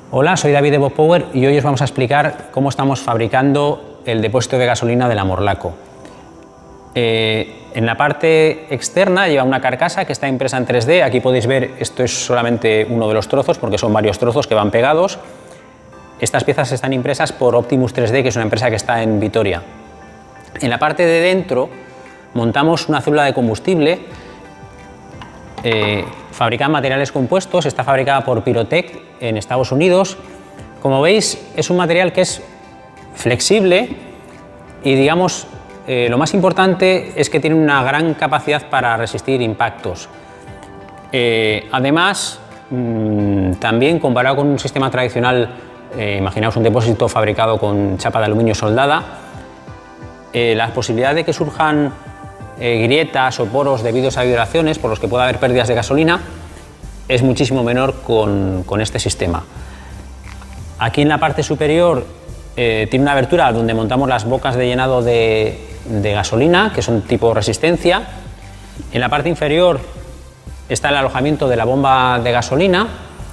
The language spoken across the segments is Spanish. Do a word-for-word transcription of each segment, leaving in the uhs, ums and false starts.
Hola, soy David de Bottpower y hoy os vamos a explicar cómo estamos fabricando el depósito de gasolina de la Morlaco. Eh, en la parte externa lleva una carcasa que está impresa en tres D. Aquí podéis ver, esto es solamente uno de los trozos porque son varios trozos que van pegados. Estas piezas están impresas por Optimus tres D, que es una empresa que está en Vitoria. En la parte de dentro montamos una célula de combustible eh, fabricada en materiales compuestos. Está fabricada por BOTT en Estados Unidos. Como veis, es un material que es flexible y, digamos, eh, lo más importante es que tiene una gran capacidad para resistir impactos. Eh, además, mmm, también comparado con un sistema tradicional, eh, imaginaos un depósito fabricado con chapa de aluminio soldada, eh, la posibilidad de que surjan eh, grietas o poros debido a vibraciones por los que pueda haber pérdidas de gasolina es muchísimo menor con, con este sistema. Aquí en la parte superior eh, tiene una abertura donde montamos las bocas de llenado de, de gasolina, que son tipo resistencia. En la parte inferior está el alojamiento de la bomba de gasolina.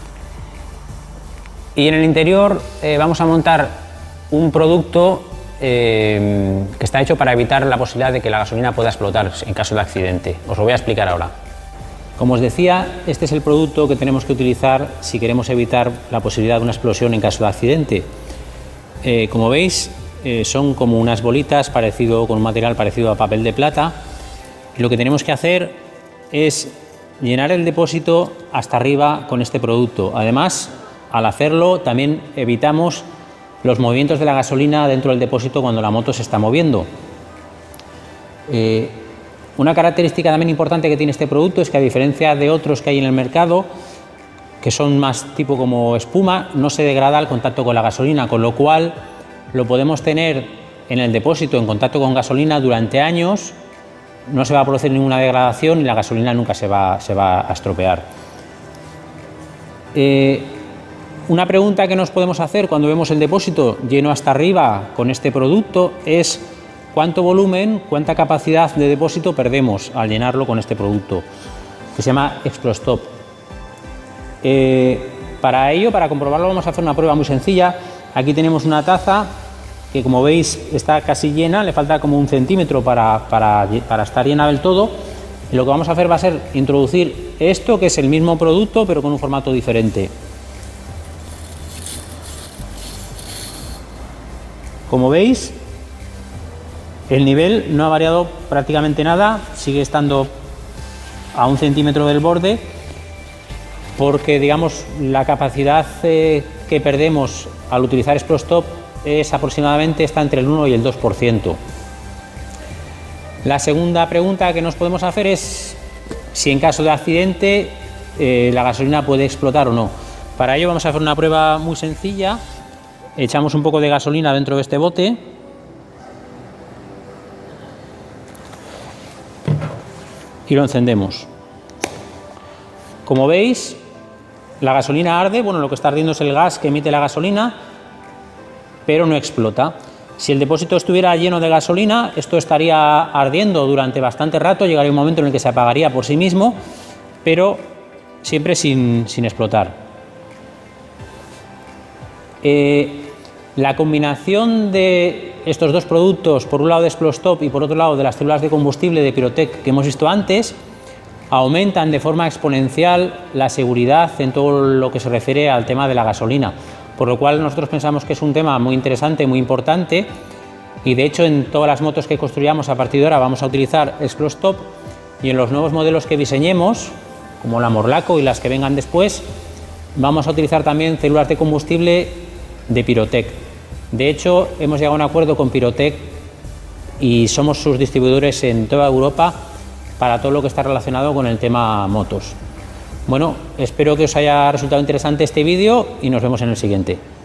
Y en el interior eh, vamos a montar un producto eh, que está hecho para evitar la posibilidad de que la gasolina pueda explotar en caso de accidente. Os lo voy a explicar ahora. Como os decía, este es el producto que tenemos que utilizar si queremos evitar la posibilidad de una explosión en caso de accidente. Eh, como veis, eh, son como unas bolitas parecido, con un material parecido a papel de plata. Y lo que tenemos que hacer es llenar el depósito hasta arriba con este producto. Además, al hacerlo también evitamos los movimientos de la gasolina dentro del depósito cuando la moto se está moviendo. Eh, Una característica también importante que tiene este producto es que, a diferencia de otros que hay en el mercado, que son más tipo como espuma, no se degrada al contacto con la gasolina, con lo cual lo podemos tener en el depósito en contacto con gasolina durante años, no se va a producir ninguna degradación y la gasolina nunca se va, se va a estropear. Eh, una pregunta que nos podemos hacer cuando vemos el depósito lleno hasta arriba con este producto es: ¿cuánto volumen, cuánta capacidad de depósito perdemos al llenarlo con este producto, que se llama Explostop? Eh, para ello, para comprobarlo, vamos a hacer una prueba muy sencilla. Aquí tenemos una taza que, como veis, está casi llena, le falta como un centímetro para, para, para estar llena del todo. Y lo que vamos a hacer va a ser introducir esto, que es el mismo producto, pero con un formato diferente. Como veis, el nivel no ha variado prácticamente nada, sigue estando a un centímetro del borde, porque, digamos, la capacidad eh, que perdemos al utilizar Explostop es aproximadamente, está entre el uno y el dos por ciento. La segunda pregunta que nos podemos hacer es si en caso de accidente eh, la gasolina puede explotar o no. Para ello vamos a hacer una prueba muy sencilla. Echamos un poco de gasolina dentro de este bote y lo encendemos. Como veis, la gasolina arde. Bueno, lo que está ardiendo es el gas que emite la gasolina, pero no explota. Si el depósito estuviera lleno de gasolina, esto estaría ardiendo durante bastante rato, llegaría un momento en el que se apagaría por sí mismo, pero siempre sin, sin explotar. Eh, la combinación de estos dos productos, por un lado de Explostop y por otro lado de las células de combustible de BOTT que hemos visto antes, aumentan de forma exponencial la seguridad en todo lo que se refiere al tema de la gasolina, por lo cual nosotros pensamos que es un tema muy interesante, muy importante, y de hecho en todas las motos que construyamos a partir de ahora vamos a utilizar Explostop, y en los nuevos modelos que diseñemos, como la Morlaco y las que vengan después, vamos a utilizar también células de combustible de BOTT. De hecho, hemos llegado a un acuerdo con BOTT y somos sus distribuidores en toda Europa para todo lo que está relacionado con el tema motos. Bueno, espero que os haya resultado interesante este vídeo y nos vemos en el siguiente.